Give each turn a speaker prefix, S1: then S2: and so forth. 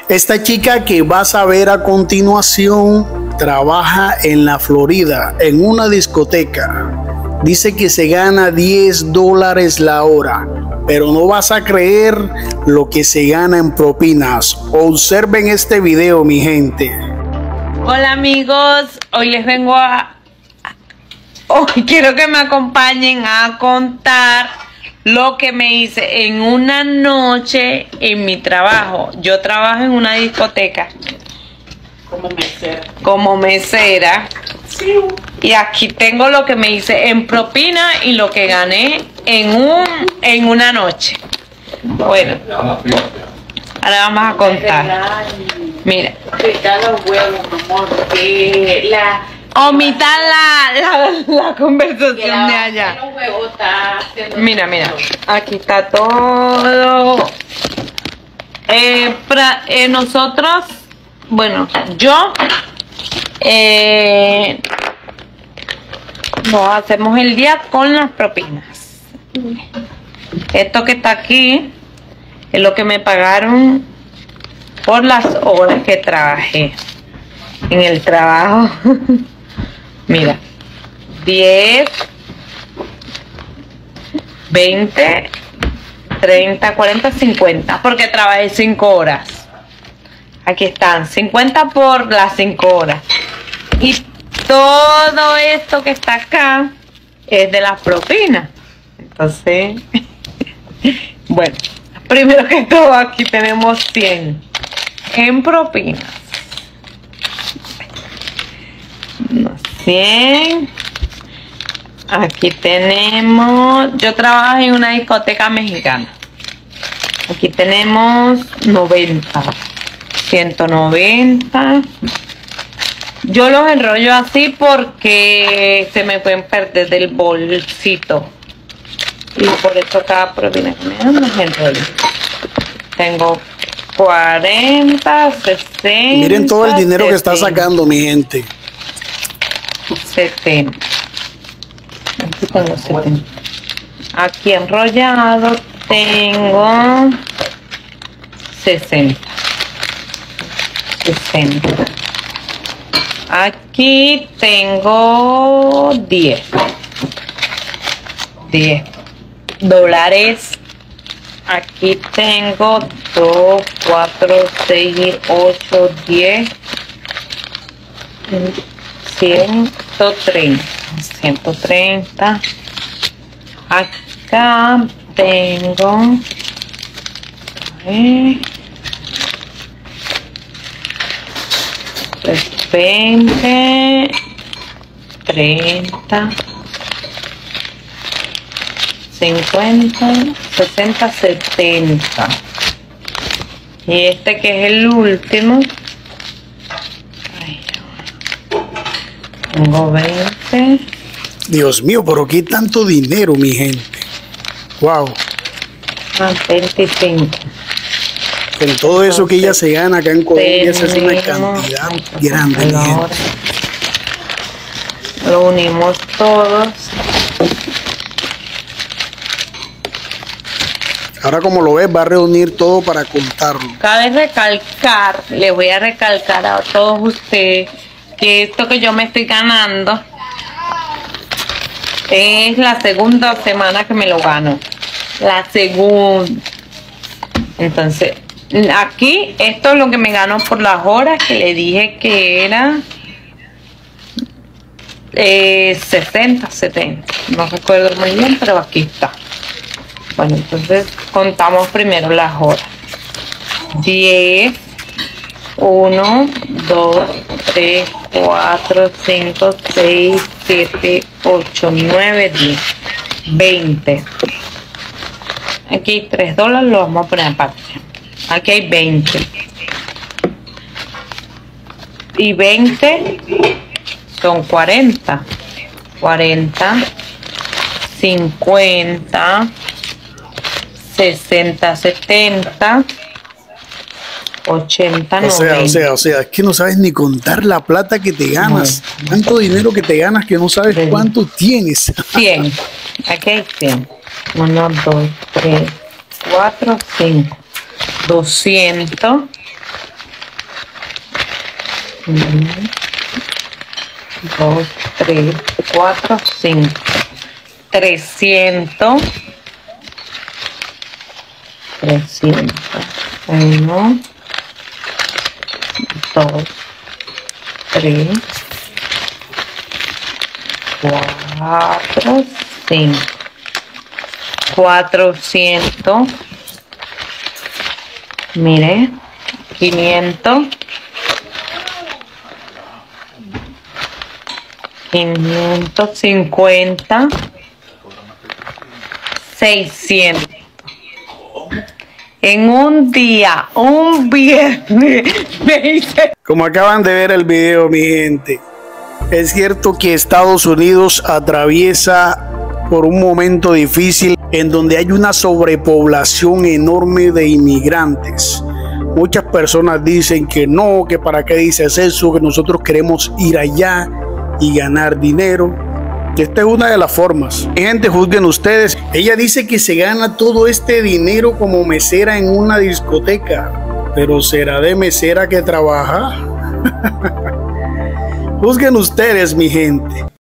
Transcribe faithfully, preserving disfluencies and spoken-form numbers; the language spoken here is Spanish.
S1: Esta chica que vas a ver a continuación trabaja en la Florida, en una discoteca. Dice que se gana diez dólares la hora, pero no vas a creer lo que se gana en propinas. Observen este video, mi gente.
S2: Hola amigos, hoy les vengo a... Hoy quiero que me acompañen a contar lo que me hice en una noche en mi trabajo. Yo trabajo en una discoteca
S3: como mesera.
S2: Como mesera.
S3: Sí.
S2: Y aquí tengo lo que me hice en propina y lo que gané en un en una noche. Bueno, ahora vamos a contar. Mira.
S3: los huevos, amor, que la...
S2: Omitan la, la, la conversación
S3: la,
S2: de allá.
S3: Los huevos está
S2: mira, mira. Aquí está todo. Eh, pra, eh, nosotros, bueno, yo... Eh, nos hacemos el día con las propinas. Esto que está aquí es lo que me pagaron por las horas que trabajé en el trabajo. Mira, diez, veinte, treinta, cuarenta, cincuenta, porque trabajé cinco horas. Aquí están, cincuenta por las cinco horas. Y todo esto que está acá es de las propinas. Entonces, bueno, primero que todo aquí tenemos cien en propinas. cien. Aquí tenemos, yo trabajo en una discoteca mexicana. Aquí tenemos noventa, ciento noventa. Yo los enrollo así porque se me pueden perder del bolsito. Y por eso cada propina que me dan los enrollo. Tengo cuarenta, sesenta.
S1: Miren todo el dinero que está sacando, mi gente.
S2: setenta. Aquí tengo setenta. Aquí enrollado tengo sesenta. sesenta. Aquí tengo diez. diez dólares. Aquí tengo dos, cuatro, seis, ocho, diez. ciento treinta. ciento treinta. Acá tengo eh, veinte, treinta, cincuenta, sesenta, setenta. Y este que es el último, tengo veinte.
S1: Dios mío, pero qué tanto dinero, mi gente. Wow.
S2: veinticinco.
S1: Con todo eso que ella se gana acá en Colombia, esa es una cantidad grande, mi gente.
S2: Lo unimos todos.
S1: Ahora, como lo ves, va a reunir todo para contarlo.
S2: Cabe recalcar, les voy a recalcar a todos ustedes que esto que yo me estoy ganando es la segunda semana que me lo gano. La segunda. Entonces, aquí, esto es lo que me gano por las horas que le dije que era eh, sesenta, setenta. No recuerdo muy bien, pero aquí está. Bueno, entonces contamos primero las horas. diez, uno, dos, tres, cuatro, cinco, seis, siete, ocho, nueve, diez, veinte. Aquí hay tres dólares, lo vamos a poner aparte. Aquí hay veinte. Y veinte son cuarenta. cuarenta, cincuenta, sesenta, setenta, ochenta,
S1: o sea,
S2: noventa.
S1: O sea, o sea, es que no sabes ni contar la plata que te ganas. No. Tanto dinero que te ganas que no sabes sí. cuánto tienes.
S2: cien. Aquí hay cien. uno, dos, tres, cuatro, cinco. doscientos. Uno, dos, tres, cuatro, cinco. Trescientos. Trescientos. Uno, dos, tres, cuatro, cinco. Cuatrocientos. Mire, quinientos. quinientos cincuenta. seiscientos. En un día, un viernes, me dice.
S1: Como acaban de ver el video, mi gente, es cierto que Estados Unidos atraviesa por un momento difícil en donde hay una sobrepoblación enorme de inmigrantes. Muchas personas dicen que no, que para qué dices eso, que nosotros queremos ir allá y ganar dinero. Esta es una de las formas. Gente, juzguen ustedes. Ella dice que se gana todo este dinero como mesera en una discoteca, pero ¿será de mesera que trabaja? Juzguen ustedes, mi gente.